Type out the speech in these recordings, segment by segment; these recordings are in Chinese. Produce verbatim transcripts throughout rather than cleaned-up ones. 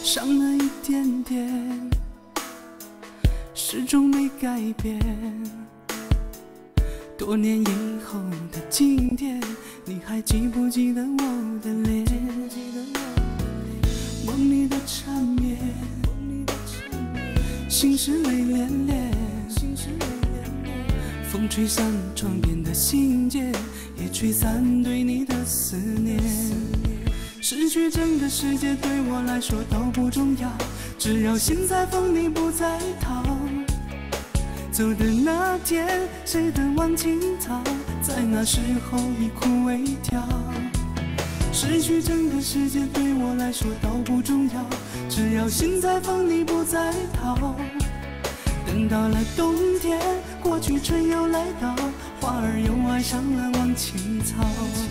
伤了一点点，始终没改变。多年以后的今天，你还记不记得我的脸？梦里的缠绵，心事泪涟涟。风吹散窗边的信笺，也吹散对你的思念。失去整个世界对我来说都不重要，只要心在风里不再逃。走的那天，谁的忘情草，在那时候已枯萎掉。失去整个世界对我来说都不重要，只要心在风里不再逃。等到了冬天，过去春又来到，花儿又爱上了忘情草。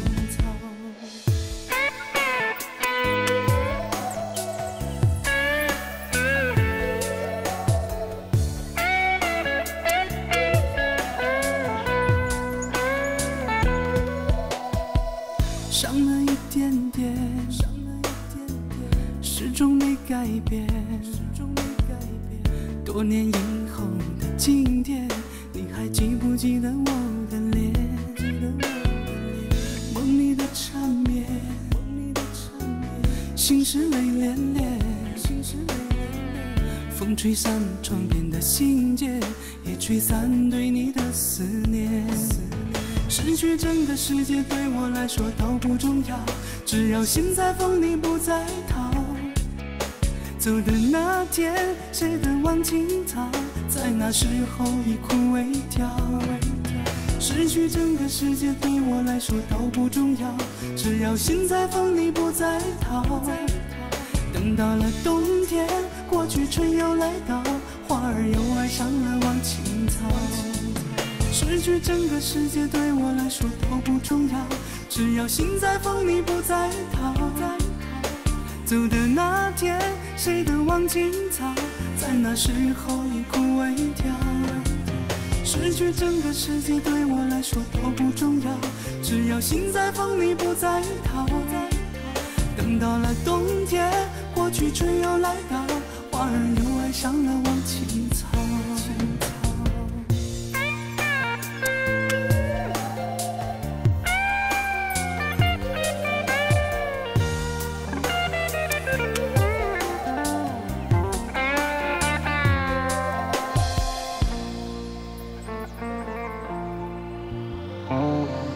伤了一点点，始终没改变。多年以后的今天，你还记不记得我的脸？梦里的缠绵，心事泪涟涟。风吹散窗边的信笺，也吹散对你的思念。失去整个世界对我来说都不重要，只要心在风里不再逃。走的那天，谁的忘情草，在那时候已枯萎掉。失去整个世界对我来说都不重要，只要心在风里不再逃。等到了冬天，过去春又来到，花儿又爱上了忘情草。失去整个世界对我来说都不重要，只要心在风里不再逃。走的那天，谁的忘情草，在那时候已枯萎掉。失去整个世界对我来说都不重要，只要心在风里不再逃。等到了冬天，过去春又来到，花儿又爱上了忘情草。 Oh